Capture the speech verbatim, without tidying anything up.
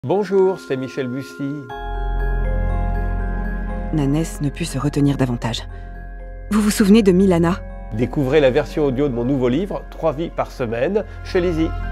Bonjour, c'est Michel Bussy. Nanès ne put se retenir davantage. Vous vous souvenez de Milana? Découvrez la version audio de mon nouveau livre, Trois vies par semaine, chez Lizzie.